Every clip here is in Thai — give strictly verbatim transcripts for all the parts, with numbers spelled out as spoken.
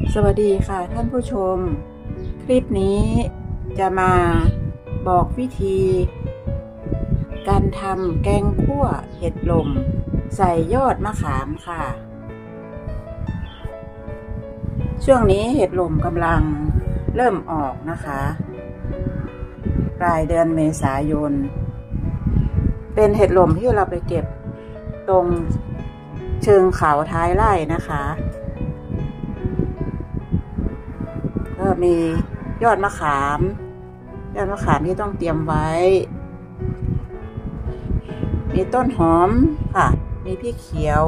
สวัสดีค่ะท่านผู้ชมคลิปนี้จะมาบอกวิธีการทำแกงคั่วเห็ดลมใส่ยอดมะขามค่ะช่วงนี้เห็ดลมกำลังเริ่มออกนะคะปลายเดือนเมษายนเป็นเห็ดลมที่เราไปเก็บตรงเชิงเขาท้ายไร่นะคะก็มียอดมะขามยอดมะขามที่ต้องเตรียมไว้มีต้นหอมค่ะมีพริกเขียว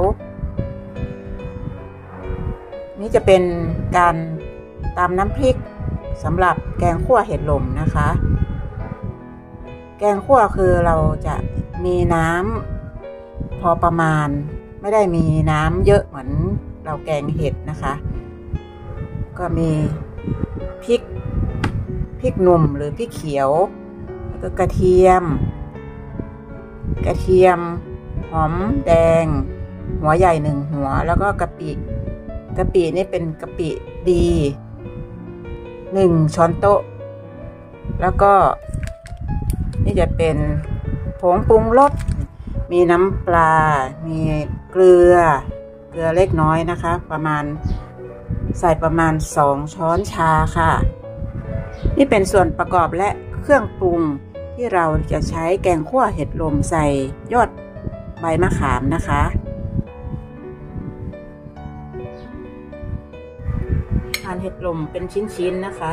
นี่จะเป็นการตำน้ำพริกสำหรับแกงคั่วเห็ดลมนะคะแกงคั่วคือเราจะมีน้ำพอประมาณไม่ได้มีน้ำเยอะเหมือนเราแกงเห็ดนะคะก็มีพริกพริกหนุ่มหรือพริกเขียวแล้วก็กระเทียมกระเทียมหอมแดงหัวใหญ่หนึ่งหัวแล้วก็กะปิกะปินี่เป็นกะปิดีหนึ่งช้อนโต๊ะแล้วก็นี่จะเป็นผงปรุงรสมีน้ำปลามีเกลือเกลือเล็กน้อยนะคะประมาณใส่ประมาณสองช้อนชาค่ะนี่เป็นส่วนประกอบและเครื่องปรุงที่เราจะใช้แกงคั่วเห็ดลมใส่ยอดใบมะขามนะคะหั่นเห็ดลมเป็นชิ้นๆนะคะ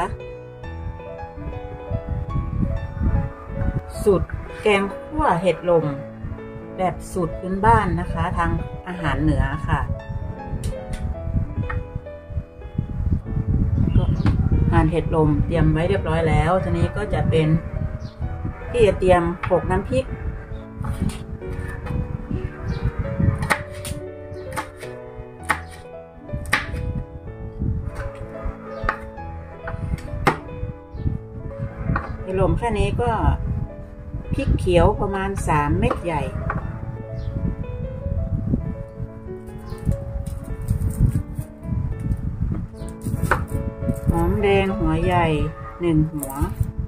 สูตรแกงคั่วเห็ดลมแบบสูตรพื้นบ้านนะคะทางอาหารเหนือค่ะก็หั่นเห็ดลมเตรียมไว้เรียบร้อยแล้วทีนี้ก็จะเป็นที่จะเตรียมโขลกน้ำพริกเห็ดลมแค่นี้ก็พริกเขียวประมาณสามเม็ดใหญ่หอมแดงหัวใหญ่หนึ่งหัว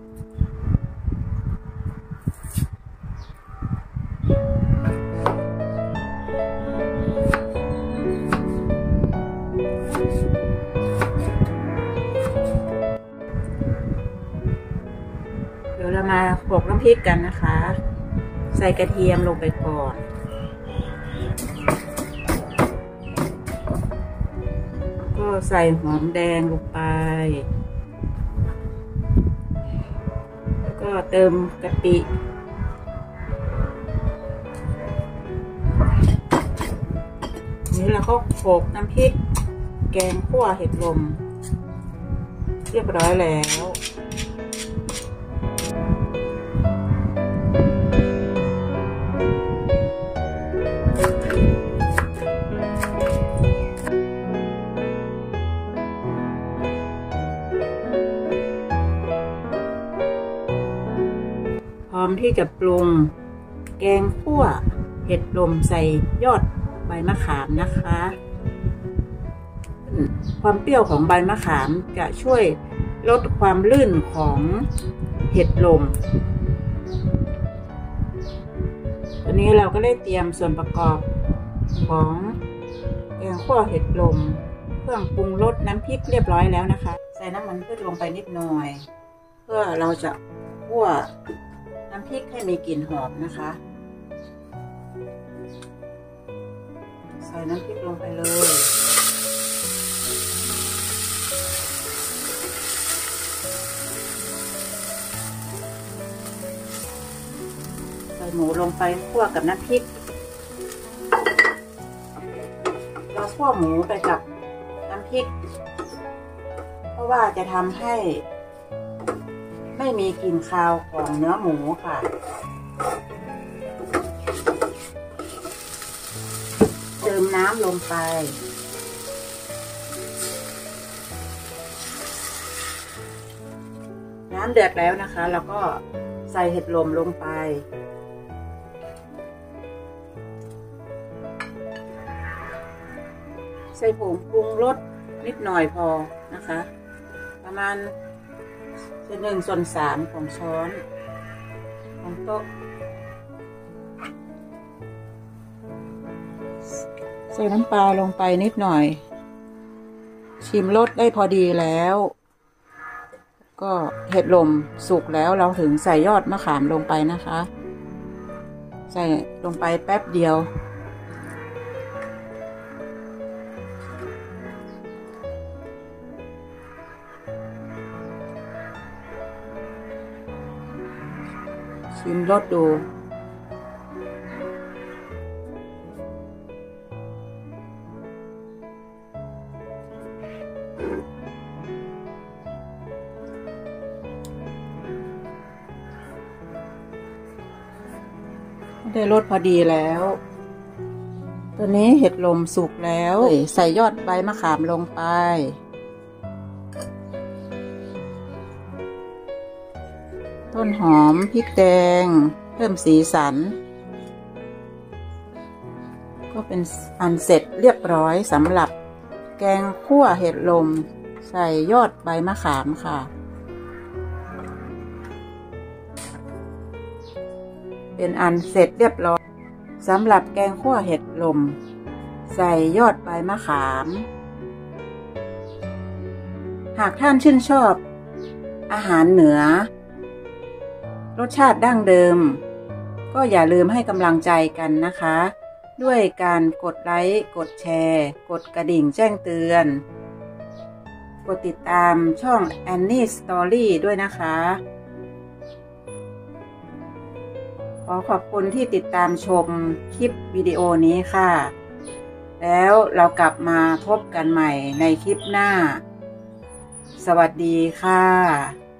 เดี๋ยวเรามาโขลกน้ำพริกกันนะคะใส่กระเทียมลงไปก่อนก็ใส่หอมแดงลงไปแล้วก็เติมกะปินี่เราก็โขลกน้ำพริกแกงคั่วเห็ดลมเรียบร้อยแล้วพร้อมที่จะปรุงแกงคั่วเห็ดลมใส่ยอดใบมะขามนะคะความเปรี้ยวของใบมะขามจะช่วยลดความลื่นของเห็ดลมตอนนี้เราก็ได้เตรียมส่วนประกอบของแกงคั่วเห็ดลมเครื่องปรุงรสน้ำพริกเรียบร้อยแล้วนะคะใส่น้ำมันพืชลงไปนิดหน่อยเพื่อเราจะคั่วน้ำพริกให้มีกลิ่นหอมนะคะใส่น้ำพริกลงไปเลยใส่หมูลงไปคั่วกับน้ำพริกเราคั่วหมูไปกับน้ำพริกเพราะว่าจะทำให้ไม่มีกลิ่นคาวของเนื้อหมูค่ะเติมน้ำลงไปน้ำเดือดแล้วนะคะแล้วก็ใส่เห็ดลมลงไปใส่ผงปรุงรส เนิดหน่อยพอนะคะ ประมาณหนึ่งส่วนสามของช้อนของโต๊ะใส่น้ำปลาลงไปนิดหน่อยชิมรสได้พอดีแล้วก็เห็ดลมสุกแล้วเราถึงใส่ยอดมะขามลงไปนะคะใส่ลงไปแป๊บเดียวชิมรสดูได้รสพอดีแล้วตัวนี้เห็ดลมสุกแล้วใส่ยอดใบมะขามลงไปต้นหอมพริกแดงเพิ่มสีสันก็เป็นอันเสร็จเรียบร้อยสำหรับแกงคั่วเห็ดลมใส่ยอดใบมะขามค่ะเป็นอันเสร็จเรียบร้อยสำหรับแกงคั่วเห็ดลมใส่ยอดใบมะขามหากท่านชื่นชอบอาหารเหนือรสชาติดั้งเดิมก็อย่าลืมให้กำลังใจกันนะคะด้วยการกดไลค์กดแชร์กดกระดิ่งแจ้งเตือนกดติดตามช่อง Annie Story ด้วยนะคะขอขอบคุณที่ติดตามชมคลิปวิดีโอนี้ค่ะแล้วเรากลับมาพบกันใหม่ในคลิปหน้าสวัสดีค่ะ